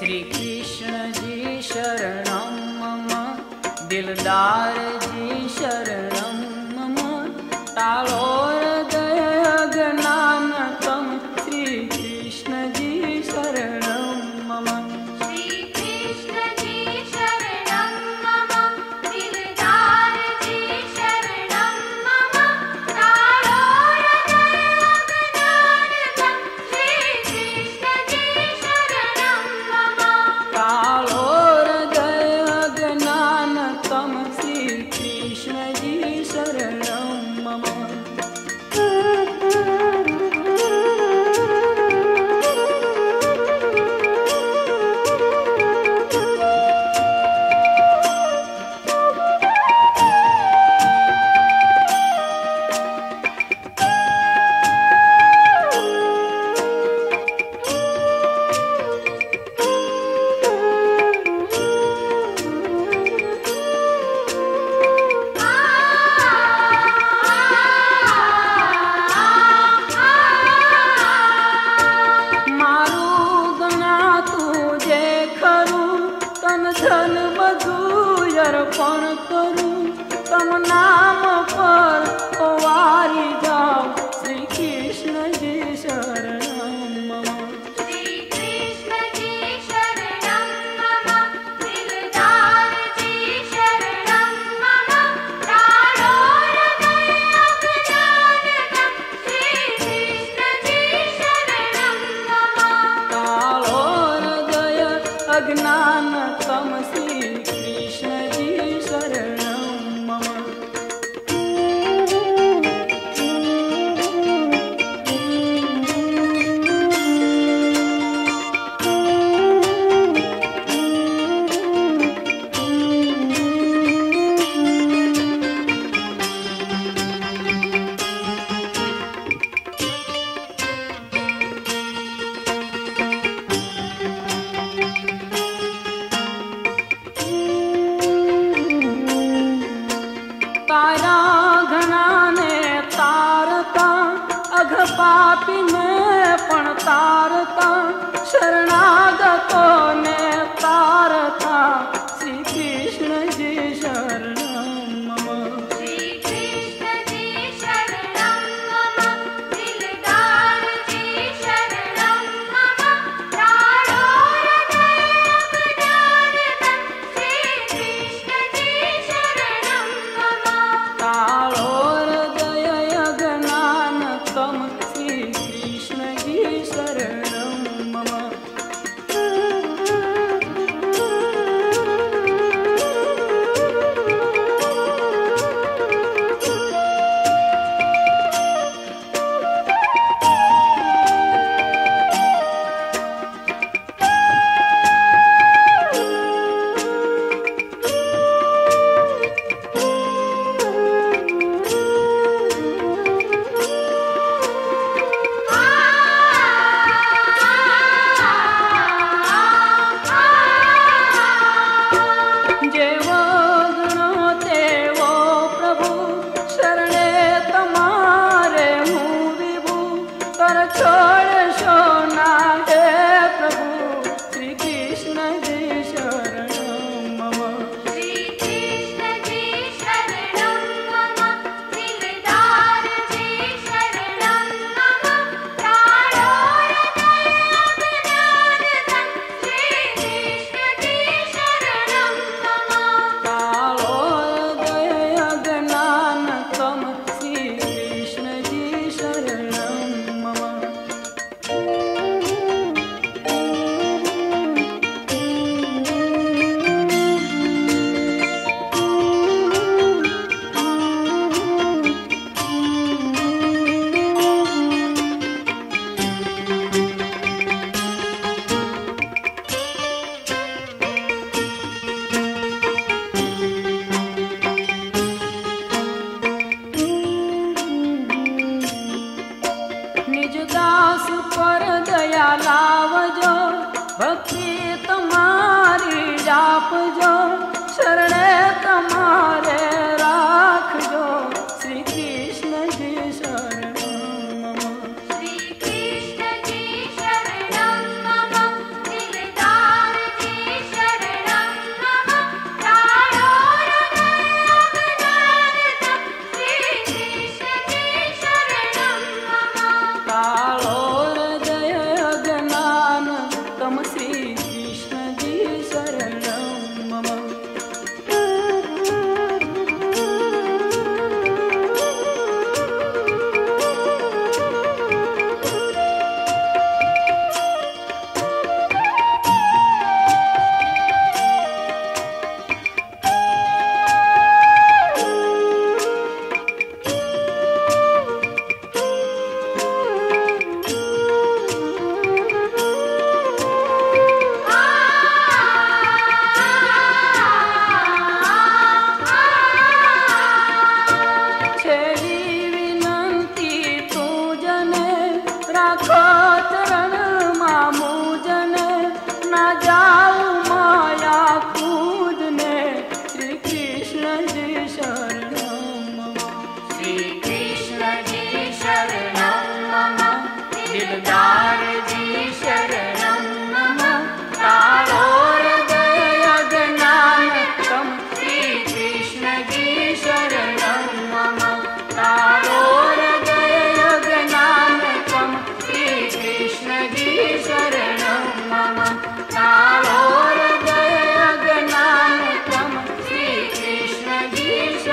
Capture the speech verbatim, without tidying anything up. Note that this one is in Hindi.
श्री कृष्ण जी शरणं मम दिलदार जी शरणं मम तालो हृदय अज्ञान तम श्री कृष्ण जी शरणं मम श्री कृष्ण जी शरणं मम दिलदार जी शरणं मम तालो हृदय अज्ञान तम श्री कृष्ण जी शरणं मम तालो हृदय अज्ञान तम श्री कृष्ण जी शरणं मम धन બધું અર્પણ કરું તમ નામ પર વારી જાઉં શ્રી કૃષ્ણજી શરણં મમ श्री कृष्ण जी शरणं मम दिलदार जी शरणं मम तालो हृदय अज्ञान तम श्री कृष्ण जी शरणं मम તાળો હૃદય અજ્ઞાન તમ શ્રી કૃષ્ણજી શરણં મમ तारा घनाने तारता अघ पापी ने पण तारता शरणागतो ने तारता श्री कृष्ण जी शरणं मम श्री कृष्ण जी शरणं मम दिलदार जी शरणं मम तालो हृदय अज्ञान तम श्री कृष्ण जी शरणं मम ताळो हृदय अज्ञान तम श्री कृष्ण जी शरणं मम जेवो गुणो तेवो प्रभु शरणे तमारे हूँ विभु कर छोड़शो ना हे प्रभु श्री कृष्ण जी शरणं मम श्री कृष्ण जी शरणं मम दिलदार जी शरणं मम तालो हृदय अज्ञान तम श्री कृष्ण जी शरणं मम तालो हृदय अज्ञान तम श्री कृष्ण जी शरणं मम निज दास पर दया लावजो भक्ति तुम्हारी जापजो शरणे तुम्हारे राखजो श्री कृष्ण जी शरणं मम श्री कृष्ण जी शरणं मम दिलदार शरणं मम तारो हृदय अज्ञान तम श्री कृष्ण जी